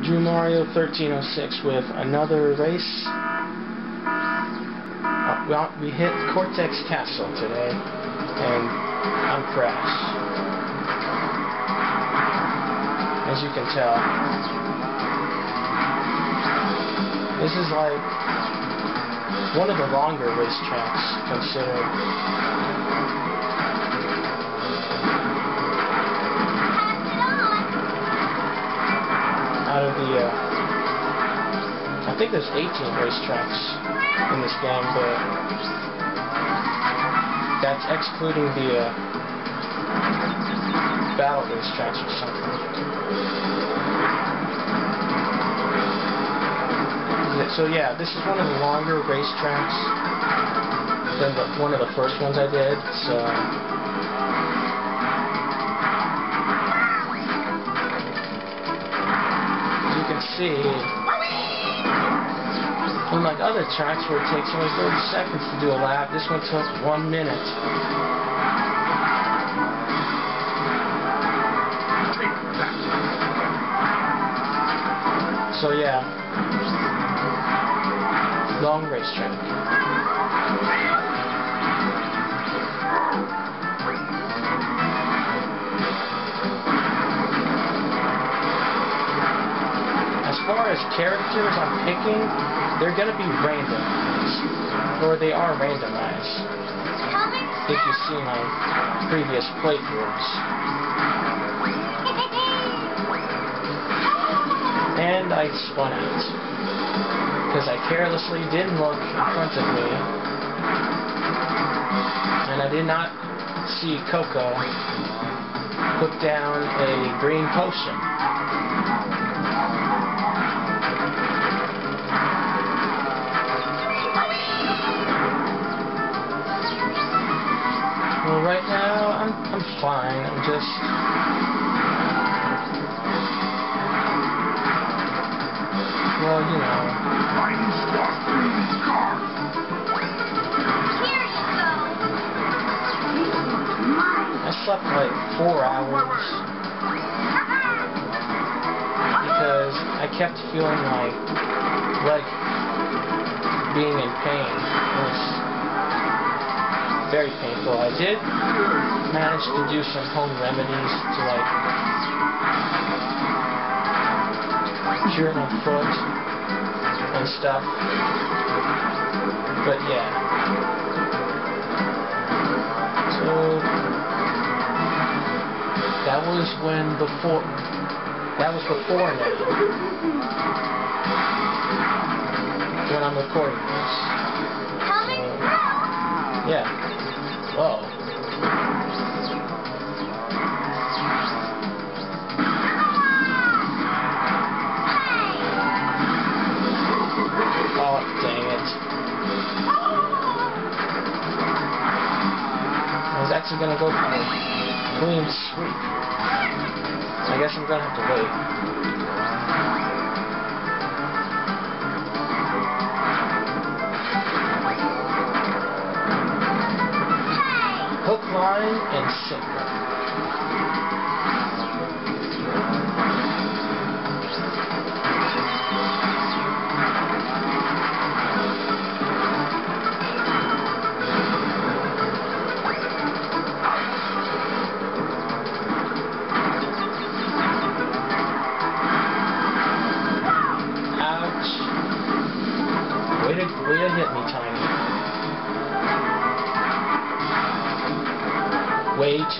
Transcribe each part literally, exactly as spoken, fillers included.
Drew Mario thirteen oh six with another race. Uh, well, we hit Cortex Castle today, and I'm crashed. As you can tell, this is like one of the longer racetracks considered. Out of the, uh, I think there's eighteen racetracks in this game, but that's excluding the uh, battle racetracks or something. So yeah, this is one of the longer racetracks than the, one of the first ones I did. So. See, unlike other tracks where it takes only thirty seconds to do a lap, this one took one minute. So yeah, long racetrack. As far as characters I'm picking, they're going to be randomized, or they are randomized, if you see my previous playthroughs. And I spun out, because I carelessly didn't look in front of me, and I did not see Coco put down a green potion. Well, right now, I'm, I'm fine. I'm just... Well, you know... I slept like four hours. Because I kept feeling like... like... being in pain. It was... very painful. I did manage to do some home remedies to like cure my foot and stuff. But yeah. So that was when before that was before now. When I'm recording this. So, yeah. Whoa. Oh, dang it. I was actually going to go for a clean sweep. I guess I'm going to have to wait. Hook, line, and sinker. Ouch. Way to, way to hit me, Tiny. Way to go.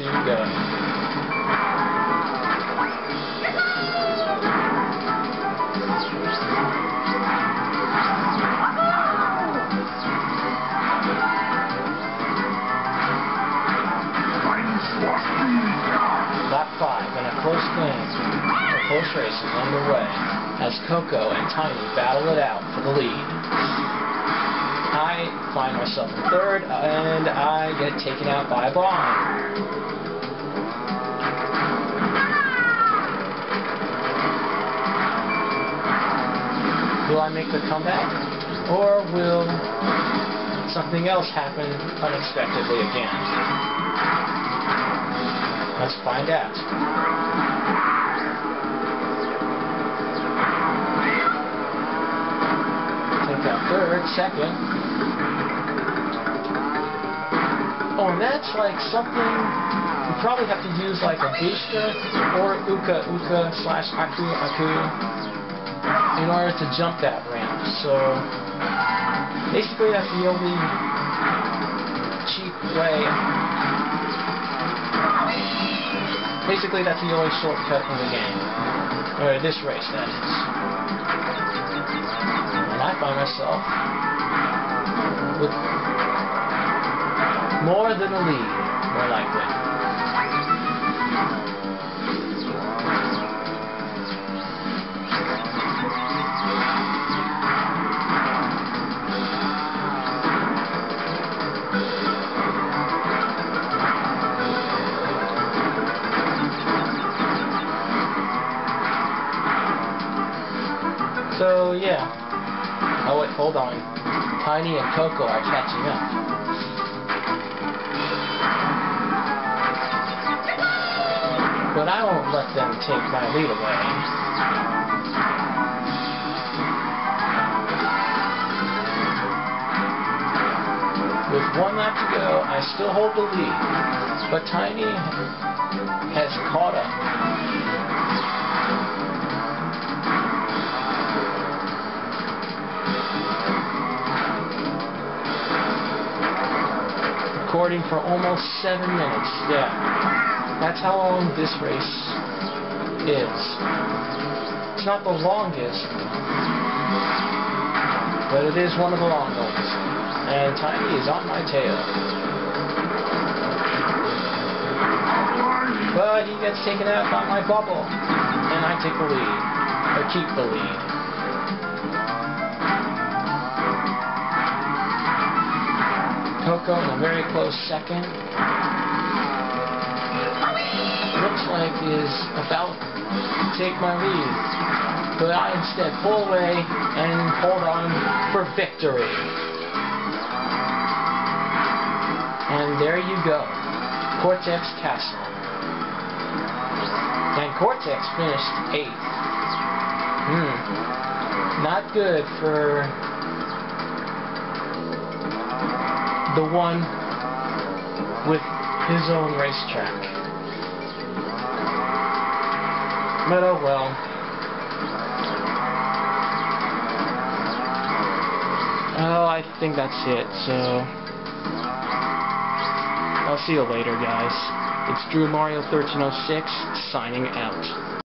Lap five and a close game. The close race is underway as Coco and Tiny battle it out for the lead. I find myself in third, and I get taken out by a bomb. Will I make the comeback, or will something else happen unexpectedly again? Let's find out. third, second. Oh, and that's like something you probably have to use like a booster or Uka Uka slash Aku Aku in order to jump that ramp. So basically that's the only cheap way. Basically that's the only shortcut in the game. Or this race, that is. And I find myself with more than a lead, more likely. So, yeah. Oh, wait, hold on. Tiny and Coco are catching up. But I won't let them take my lead away. With one lap to go, I still hold the lead. But Tiny has caught up. Recording for almost seven minutes. Yeah, that's how long this race is. It's not the longest, but it is one of the long ones. And Tiny is on my tail. But he gets taken out by my bubble, and I take the lead, or keep the lead. Coco in a very close second. Looks like is about to take my lead, but I instead pull away and hold on for victory. And there you go, Cortex Castle. And Cortex finished eighth. Hmm, not good for the one with his own racetrack. But oh well. Oh, I think that's it, so I'll see you later, guys. It's Drew Mario thirteen oh six signing out.